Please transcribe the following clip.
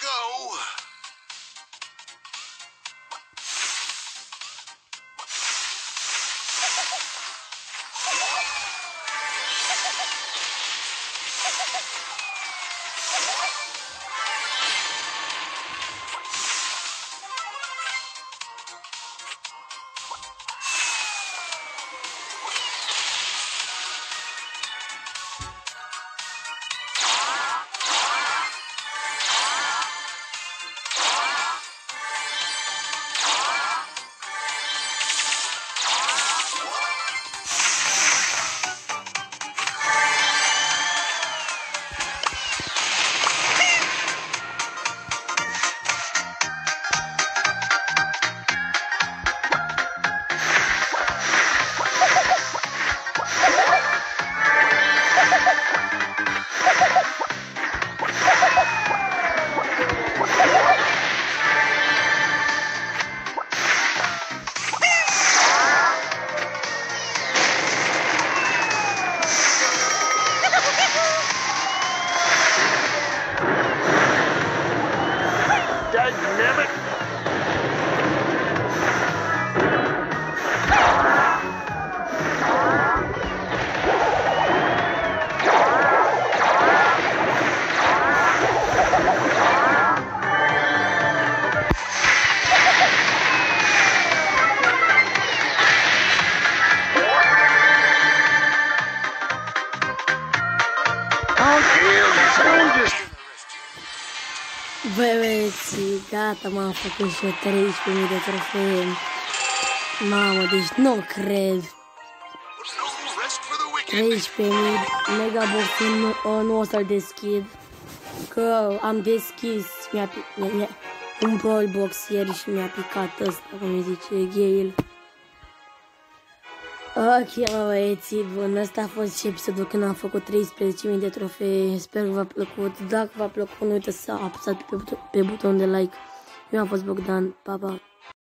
go. Băieți, gata, m-am făcut și eu 13.000 de trofee. Mamă, deci nu cred. 13.000 megabox nu o să-l deschid. Că am deschis un Brawl Box ieri și mi-a picat ăsta, cum îi zice, Gale. Ok, mă băieți, bun, ăsta a fost și episodul când am făcut 13.000 de trofee. Sper că v-a plăcut. Dacă v-a plăcut, nu uitați să apăsați pe butonul de like. Eu am fost Bogdan, pa, pa!